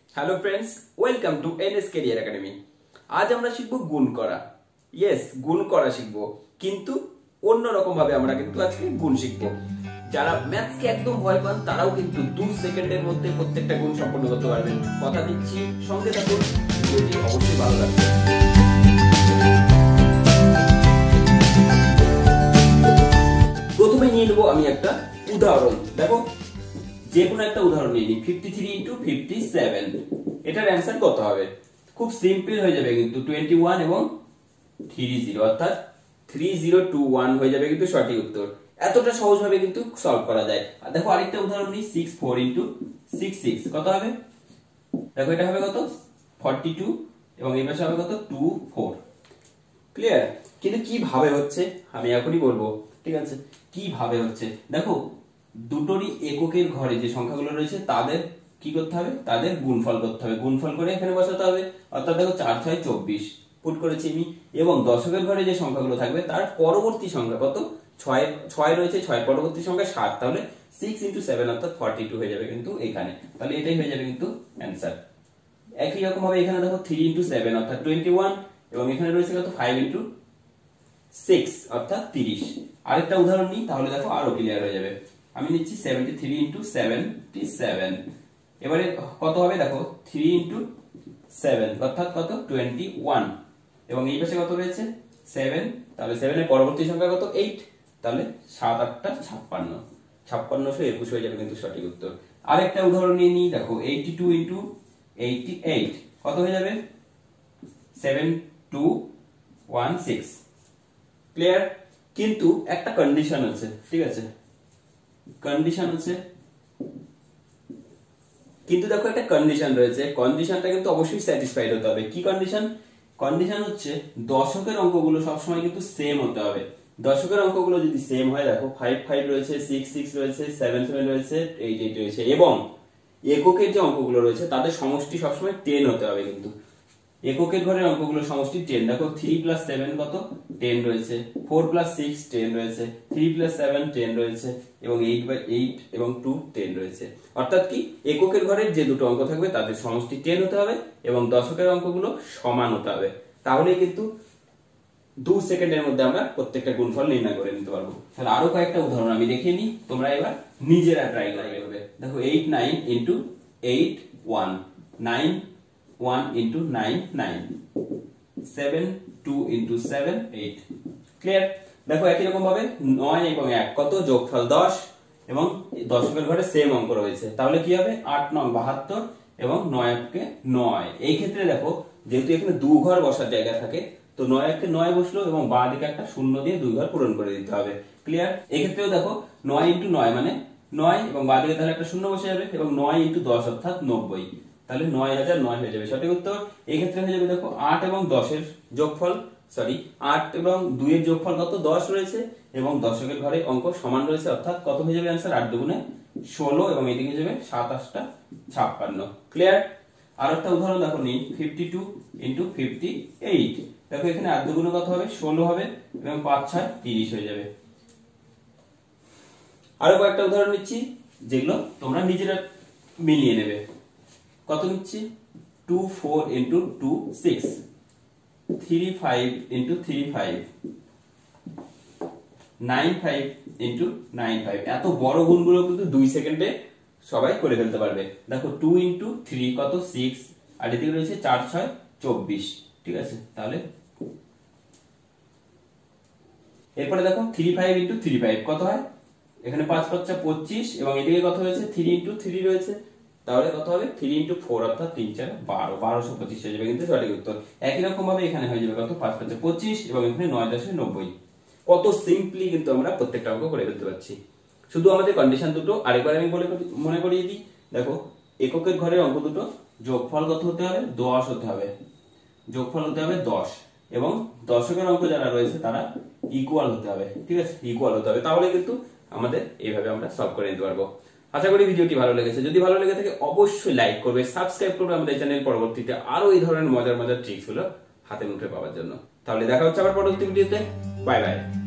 Hello friends, welcome to NS career academy. আজ আমরা শিখব গুণ করা। ইয়েস, গুণ করা শিখব, কিন্তু অন্যরকম ভাবে আমরা কিন্তু আজকে গুণ শিখব। যারা ম্যাথসকে একদম ভয় পান তারাও কিন্তু 2 সেকেন্ডের মধ্যে প্রত্যেকটা গুণ সম্পন্ন করতে পারবেন। কথা দিচ্ছি, সঙ্গে থাকুন, ভিডিওটি অবশ্যই ভালো লাগবে। প্রথমে নিয়ে নেব আমি একটা উদাহরণ। দেখো, যে কোনো একটা উদাহরণ নিয়ে নিই। 53 ইন্টু 57, এটার অ্যান্সার কত হবে? খুব সিম্পল হয়ে যাবে কিন্তু 21 এবং 30, অর্থাৎ 3021 হয়ে যাবে কিন্তু সঠিক উত্তর। এতটা সহজভাবে কিন্তু সলভ করা যায়। আর দেখো আরেকটা উদাহরণ নিই, 64 ইন্টু 66 কত হবে? দেখো এটা হবে কত? 42 এবং এই পাশে হবে কত? 24। ক্লিয়ার? কিন্তু কিভাবে হচ্ছে আমি এখনই বলবো, ঠিক আছে? কিভাবে হচ্ছে দেখো, দুটোরই এককের ঘরে যে সংখ্যাগুলো রয়েছে তাদের কি করতে হবে? তাদের গুণফল করতে হবে। গুণফল করে এখানে বসাতে হবে। অর্থাৎ দেখো 4 6 24 পুট করেছি আমি, এবং দশকের ঘরে যে সংখ্যাগুলো থাকবে তার পরবর্তী সংখ্যা কত? 6 রয়েছে, 6 পরবর্তী সংখ্যা 7, তাহলে 6 × 7 অর্থাৎ 42 হয়ে যাবে কিন্তু এখানে। তাহলে এটাই হয়ে যাবে কিন্তু অ্যানসার। একই রকম ভাবে এখানে দেখো 3 × 7 অর্থাৎ 21, এবং এখানে রয়েছে কত? 5 × 6 অর্থাৎ 30। আরেকটা উদাহরণ নিই, তাহলে দেখো আরো ক্লিয়ার হয়ে যাবে। আমি নিচ্ছি 73 × 77। এবারে কত হবে? দেখো 3 × 7 অর্থাৎ কত? 21, এবং এই পাশে কত রয়েছে? 7, তাহলে 7 এর পরবর্তী সংখ্যা কত? 8, তাহলে 7 8 56, 5621 হয়ে যাবে কিন্তু সঠিক উত্তর। আরেকটা উদাহরণ নিয়ে নিই। দেখো 82 × 88 কত হয়ে যাবে? 7216। ক্লিয়ার? কিন্তু একটা কন্ডিশন আছে, ঠিক আছে? কন্ডিশন আছে, কিন্তু দেখো একটা কন্ডিশন রয়েছে। কন্ডিশনটা কিন্তু অবশ্যই স্যাটিসফাইড হতে হবে। কি কন্ডিশন? কন্ডিশন হচ্ছে দশকের অঙ্কগুলো সবসময় কিন্তু সেম হতে হবে। দশকের অঙ্কগুলো যদি সেম হয়, দেখো 5 5 রয়েছে, 6 6 রয়েছে, 7 7 রয়েছে, 8 8 রয়েছে, এবং এককের যে অঙ্কগুলো রয়েছে তাদের সমষ্টি সবসময় 10 হতে হবে কিন্তু। এককের ঘরের অঙ্কগুলো সমষ্টি 10। দেখো 3 + 7 কত? 10 রয়েছে, 4 + 6 10 রয়েছে, 3 + 7 10 রয়েছে, এবং 8 এবং 2 10 রয়েছে। অর্থাৎ কি, এককের ঘরের যে দুটো অঙ্ক থাকবে তাদের সমষ্টি 10 হতে হবে এবং দশকের অঙ্কগুলো সমান হতে হবে। তাহলে কিন্তু 2 সেকেন্ডের মধ্যে আমরা প্রত্যেকটা গুণফল নির্ণয় করে নিতে পারবো। তাহলে আরো কয়েকটা উদাহরণ আমি দেখিয়ে নিই, তোমরা এবার নিজেরা ট্রাই করবে। দেখো 8 9 × 8 1, 9 1 × 9 9, 7 2 × 7 8। ক্লিয়ার? দেখো একই রকম ভাবে 9 এবং 1 কত? যোগফল 10, এবং দশকের ঘরে সেম অঙ্ক রয়েছে, তাহলে কি হবে? 8 9 72 এবং 9 1 9। এই ক্ষেত্রে দেখো, যেহেতু এখানে দু ঘর বসার জায়গা থাকে, তো 9 1 9 বসলো এবং বাঁ দিকে একটা শূন্য দিয়ে দুই ঘর পূরণ করে দিতে হবে। ক্লিয়ার? এই ক্ষেত্রেও দেখো 9 × 9 মানে 9, এবং বাঁ দিকে তাহলে একটা শূন্য বসে যাবে, এবং 9 × 10 অর্থাৎ 90, তাহলে 9009 হয়ে যাবে সঠিক উত্তর। এই ক্ষেত্রে হয়ে যাবে দেখো 8 এবং 10 এর যোগফল, 8 এবং 2 এর যোগফল কত? 10 রয়েছে, এবং দশকের ঘরে অঙ্ক সমান রয়েছে, অর্থাৎ কত হয়ে যাবে অ্যানসার? 8 2 16, এবং এদিকে যাবে 7 8 56। ক্লিয়ার? আর একটা উদাহরণ দেখো নিই, 52 × 58। দেখো এখানে 8 2 কত হবে? 16 হবে, এবং 5 6 30 হয়ে যাবে। আরো কয়েকটা উদাহরণ নিচ্ছি, যেগুলো তোমরা নিজেরা মিলিয়ে নেবে। কত নিচ্ছি? 24 × 2 6, 35 × 3 5, 95 × 9 5। এত বড় গুণগুলো কিন্তু 2 সেকেন্ডে সবাই করে ফেলতে পারবে। দেখো 2 × 3 কত? 6, আর এদিকে রয়েছে 4 6 24। ঠিক আছে? তাহলে এরপরে দেখো 3 5 × 3 5 কত হয়? এখানে 5 5 25, এবং এদিকে কত হয়েছে? 3 × 3 রয়েছে, তাহলে কত হবে? 3 × 4 অর্থাৎ 3 4 12, 1225 হয়ে যাবে কিন্তু সঠিক উত্তর। একই রকম ভাবে এখানে হয়ে যাবে কত? 5 5 25, এবং এখানে 9 10 90। কত সিম্পলি কিন্তু আমরা প্রত্যেকটা অঙ্ক করে ফেলতে পারছি। শুধু আমাদের কন্ডিশন দুটো আরেকবার আমি মনে করিয়ে দিই। দেখো এককের ঘরের অঙ্ক দুটো যোগফল কত হতে হবে? 10 হতে হবে, যোগফল হতে হবে 10, এবং দশকের অঙ্ক যারা রয়েছে তারা ইকুয়াল হতে হবে। ঠিক আছে? ইকুয়াল হতে হবে, তাহলে কিন্তু আমাদের এইভাবে আমরা সলভ করে নিতে পারবো। আশা করি ভিডিওটি ভালো লেগেছে। যদি ভালো লেগে থাকে অবশ্যই লাইক করবে, সাবস্ক্রাইব করবে আমাদের চ্যানেল, পরবর্তীতে আরো এই ধরনের মজার মজার ট্রিক্স গুলো হাতে মুঠে পাওয়ার জন্য। তাহলে দেখা হচ্ছে আবার পরবর্তী ভিডিওতে। Bye by.